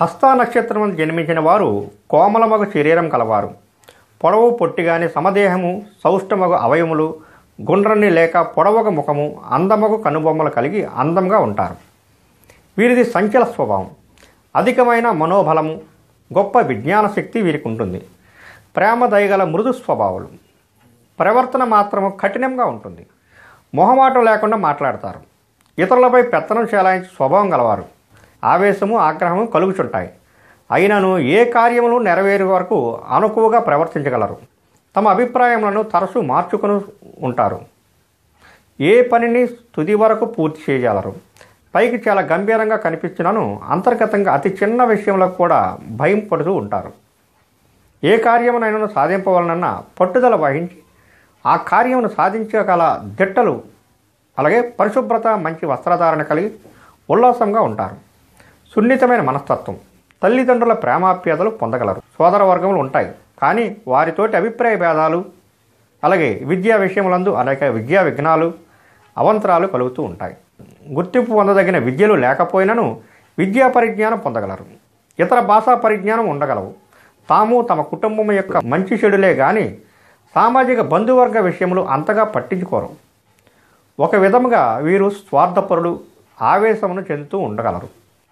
హస్త నక్షత్రం జన్మించిన వారు కోమలమగు శరీరం కలవారు. పొడవు పొట్టిగాని సమదేహము, సౌష్ఠమగు అవయములు, గుండ్రని లేక పొడవగ ముఖము, అందమగు కనుబొమ్మలు కలిగి అందంగా ఉంటారు. వీరిది సంచల స్వభావం. అధికమైన మనోబలము, గొప్ప విజ్ఞాన శక్తి వీరికి ఉంటుంది. ప్రేమ దయగల మృదు స్వభావాలు. ప్రవర్తన మాత్రము కఠినంగా ఉంటుంది. మొహమాటం లేకుండా మాట్లాడతారు. ఇతరులపై పెత్తనం చేలాయించి స్వభావం గలవారు. ఆవేశము, ఆగ్రహము కలుగుచుంటాయి. అయినను ఏ కార్యములు నెరవేరే వరకు అనుకువగా ప్రవర్తించగలరు. తమ అభిప్రాయములను తరచూ మార్చుకొని ఉంటారు. ఏ పనిని తుది వరకు పూర్తి చేయగలరు. పైకి చాలా గంభీరంగా కనిపించినను అంతర్గతంగా అతి చిన్న విషయంలో కూడా భయం పడుతూ ఉంటారు. ఏ కార్యమునైనా సాధింపవలనన్న పట్టుదల వహించి ఆ కార్యమును సాధించగల దిట్టలు, అలాగే పరిశుభ్రత, మంచి వస్త్రధారణ కలిగి ఉల్లాసంగా ఉంటారు. సున్నితమైన మనస్తత్వం. తల్లిదండ్రుల ప్రేమాప్యాతలు పొందగలరు. సోదర వర్గములు ఉంటాయి, కానీ వారితోటి అభిప్రాయ భేదాలు, అలాగే విద్యా విషయములందు అనేక విద్యా విఘ్నాలు, అవంతరాలు కలుగుతూ ఉంటాయి. గుర్తింపు పొందదగిన విద్యలు లేకపోయినను విద్యా పరిజ్ఞానం పొందగలరు. ఇతర భాషా పరిజ్ఞానం ఉండగలవు. తాము తమ కుటుంబం యొక్క మంచి చెడులే కానీ సామాజిక బంధువర్గ విషయములు అంతగా పట్టించుకోరు. ఒక విధముగా వీరు స్వార్థపరులు, ఆవేశమును చెందుతూ ఉండగలరు.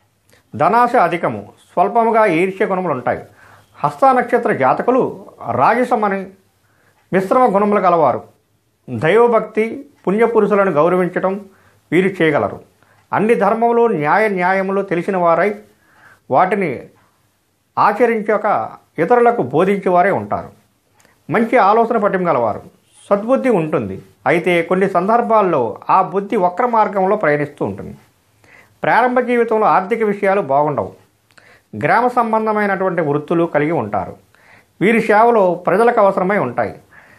ధనాశ అధికము, స్వల్పముగా ఈర్ష్య గుణములు ఉంటాయి. హస్త నక్షత్ర జాతకులు రాజసమని మిశ్రమ గుణములు గలవారు. దైవభక్తి, పుణ్యపురుషులను గౌరవించటం వీరు చేయగలరు. అన్ని ధర్మములు, న్యాయములు తెలిసిన వారై వాటిని ఆచరించాక ఇతరులకు బోధించేవారే ఉంటారు. మంచి ఆలోచన పటిమ గలవారు. సద్బుద్ధి ఉంటుంది. అయితే కొన్ని సందర్భాల్లో ఆ బుద్ధి వక్ర మార్గంలో ప్రయాణిస్తూ ఉంటుంది. ప్రారంభ జీవితంలో ఆర్థిక విషయాలు బాగుండవు. గ్రామ సంబంధమైనటువంటి వృత్తులు కలిగి ఉంటారు. వీరి సేవలు ప్రజలకు అవసరమై ఉంటాయి.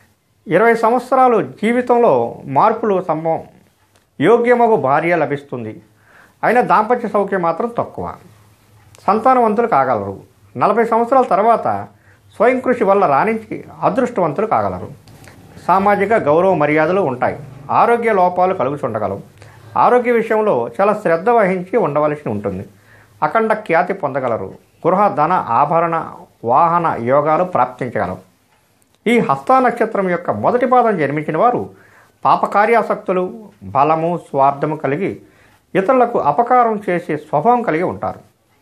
20 సంవత్సరాలు జీవితంలో మార్పులు సంభవం. యోగ్యమగు భార్య లభిస్తుంది. అయినా దాంపత్య సౌఖ్యం మాత్రం తక్కువ. సంతానవంతులు కాగలరు. 40 సంవత్సరాల తర్వాత స్వయం కృషి వల్ల రాణించి అదృష్టవంతులు కాగలరు. సామాజిక గౌరవ మర్యాదలు ఉంటాయి. ఆరోగ్య లోపాలు కలుగుచుండగలవు. ఆరోగ్య విషయంలో చాలా శ్రద్ధ వహించి ఉండవలసి ఉంటుంది. అఖండ ఖ్యాతి పొందగలరు. గృహ, ధన, ఆభరణ, వాహన యోగాలు ప్రాప్తించగలవు. ఈ హస్త నక్షత్రం యొక్క మొదటి పాదం జన్మించిన వారు పాపకార్యాసక్తులు, బలము, స్వార్థము కలిగి ఇతరులకు అపకారం చేసే స్వభావం కలిగి ఉంటారు.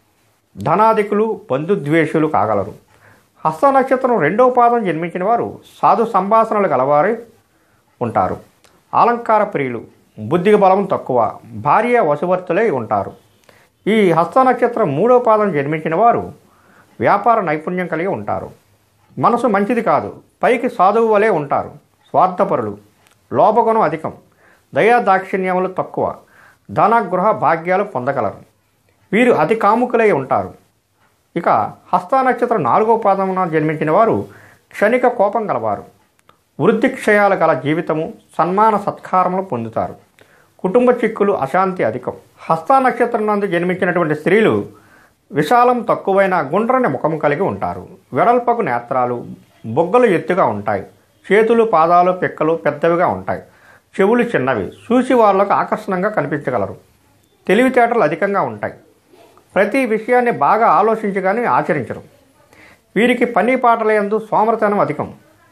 ధనాధికులు, బంధుద్వేషులు కాగలరు. హస్త నక్షత్రం రెండవ పాదం జన్మించిన వారు సాధు సంభాషణలు గలవారే ఉంటారు. అలంకార ప్రియులు, బుద్ధికి బలం తక్కువ, భార్య వశవర్తులై ఉంటారు. ఈ హస్త నక్షత్రం మూడవ పాదం జన్మించిన వారు వ్యాపార నైపుణ్యం కలిగి ఉంటారు. మనసు మంచిది కాదు, పైకి సాధువు వలె ఉంటారు. స్వార్థపరులు, లోభగుణం అధికం, దయా దాక్షిణ్యములు తక్కువ, ధన, గృహ భాగ్యాలు పొందగలరు. వీరు అతి కాముకులై ఉంటారు. ఇక హస్త నక్షత్రం నాలుగవ పాదమున జన్మించిన వారు క్షణిక కోపం గలవారు. వృద్ధి క్షయాలు గల జీవితము, సన్మాన సత్కారములు పొందుతారు. కుటుంబ చిక్కులు, అశాంతి అధికం. హస్త నక్షత్రం నందు జన్మించినటువంటి స్త్రీలు విశాలం తక్కువైన గుండ్రని ముఖము కలిగి ఉంటారు. వెడల్పకు నేత్రాలు, బొగ్గలు ఎత్తుగా ఉంటాయి. చేతులు, పాదాలు, పిక్కలు పెద్దవిగా ఉంటాయి. చెవులు చిన్నవి. చూసి వాళ్ళకు ఆకర్షణంగా కనిపించగలరు. తెలివితేటలు అధికంగా ఉంటాయి. ప్రతి విషయాన్ని బాగా ఆలోచించగానే ఆచరించరు. వీరికి పని పాటల యందు సోమరతనం అధికం.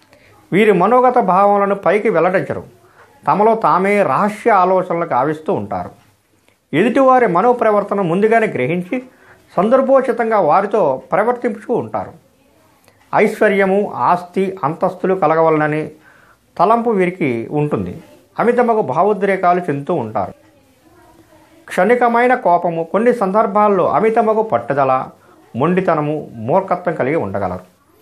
వీరి మనోగత భావములను పైకి వెల్లడించరు. తమలో తామే రహస్య ఆలోచనలకు ఆవిస్తూ ఉంటారు. ఎదుటివారి మనోప్రవర్తన ముందుగానే గ్రహించి సందర్భోచితంగా వారితో ప్రవర్తించుతూ ఉంటారు. ఐశ్వర్యము, ఆస్తి, అంతస్తులు కలగవలనని తలంపు వీరికి ఉంటుంది. అమితమగు భావోద్రేకాలు చెందుతూ ఉంటారు. క్షణికమైన కోపము, కొన్ని సందర్భాల్లో అమితమగు పట్టుదల, మొండితనము, మూర్ఖత్వం కలిగి ఉండగలరు.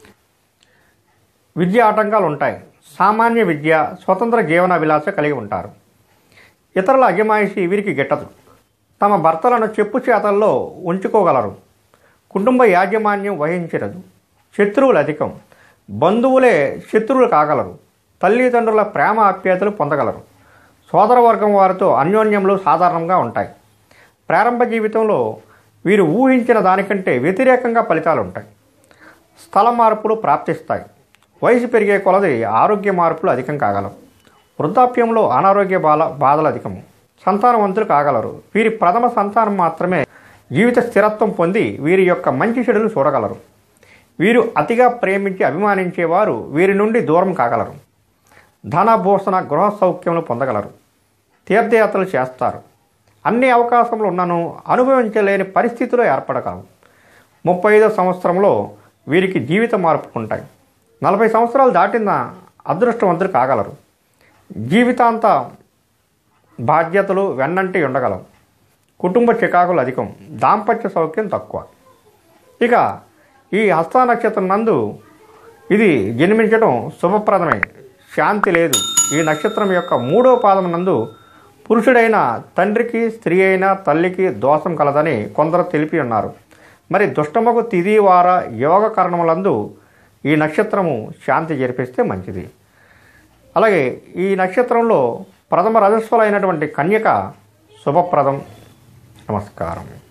విద్య ఆటంకాలు ఉంటాయి. సామాన్య విద్య, స్వతంత్ర జీవన విలాస కలిగి ఉంటారు. ఇతరుల అజమాయిషి వీరికి గిట్టదు. తమ భర్తలను చెప్పు చేతల్లో ఉంచుకోగలరు. కుటుంబ యాజమాన్యం వహించరదు. శత్రువులు అధికం. బంధువులే శత్రువులు కాగలరు. తల్లిదండ్రుల ప్రేమ ఆప్యాయతలు పొందగలరు. సోదరవర్గం వారితో అన్యోన్యములు సాధారణంగా ఉంటాయి. ప్రారంభ జీవితంలో వీరు ఊహించిన దానికంటే వ్యతిరేకంగా ఫలితాలు ఉంటాయి. స్థల మార్పులు ప్రాప్తిస్తాయి. వయసు పెరిగే కొలది ఆరోగ్య మార్పులు అధికం కాగలవు. వృద్ధాప్యంలో అనారోగ్య బాధలు అధికము. సంతానవంతులు కాగలరు. వీరి ప్రథమ సంతానం మాత్రమే జీవిత స్థిరత్వం పొంది వీరి యొక్క మంచి చెడులు చూడగలరు. వీరు అతిగా ప్రేమించి అభిమానించేవారు వీరి నుండి దూరం కాగలరు. ధనభూషణ గృహ సౌఖ్యములు పొందగలరు. తీర్థయాత్రలు చేస్తారు. అన్ని అవకాశములు ఉన్నను అనుభవించలేని పరిస్థితులు ఏర్పడగలవు. 35వ సంవత్సరంలో వీరికి జీవిత మార్పులు ఉంటాయి. 40 సంవత్సరాలు దాటిన అదృష్టవంతులు కాగలరు. జీవితాంత బాధ్యతలు వెన్నంటి ఉండగలవు. కుటుంబ చికాకులు అధికం. దాంపత్య సౌఖ్యం తక్కువ. ఇక ఈ హస్త నక్షత్రం నందు ఇది జన్మించడం శుభప్రదమే. శాంతి లేదు. ఈ నక్షత్రం యొక్క 3వ పాదం నందు పురుషుడైన తండ్రికి, స్త్రీ అయిన తల్లికి దోషం కలదని కొందరు తెలిపి ఉన్నారు. మరి దుష్టముకు తిథి వార యోగ కరణములందు ఈ నక్షత్రము శాంతి జరిపిస్తే మంచిది. అలాగే ఈ నక్షత్రంలో ప్రథమ రజస్వలైనటువంటి కన్యక శుభప్రదం. నమస్కారం.